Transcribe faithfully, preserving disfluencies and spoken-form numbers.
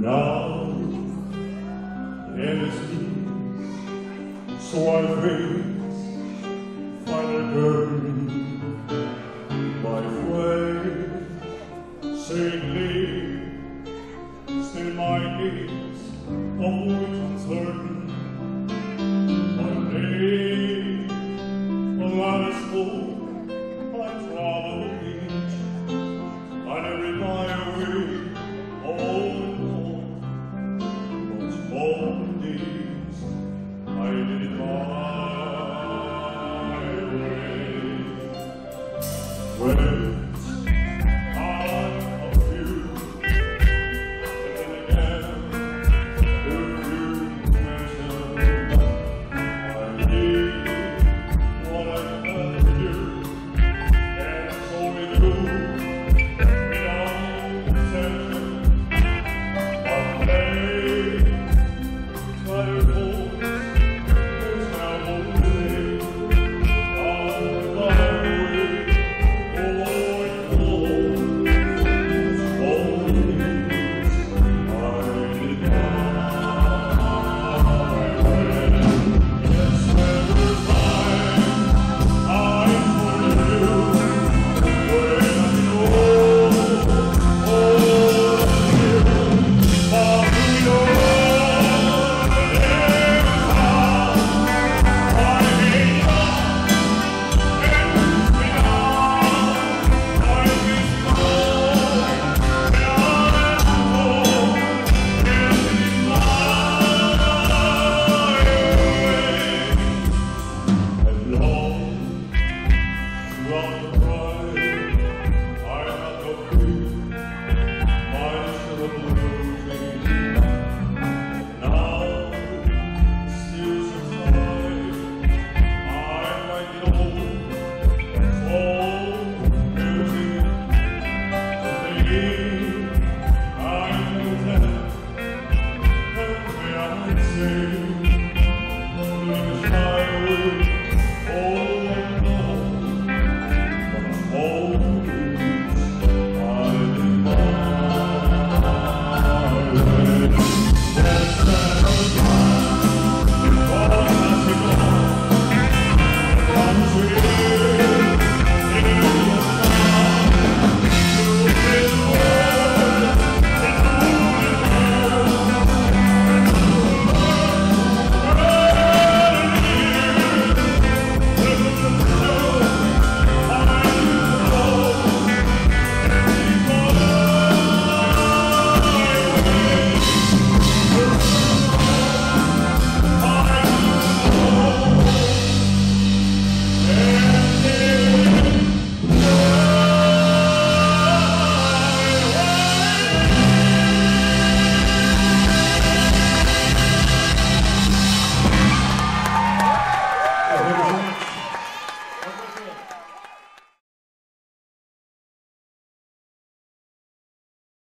now endlessly, so I face final curtain, my friend, saying leave, still my days of which uncertain, my name, the lattice full, I travel each, and every byway, all all the days I did it my way. Well,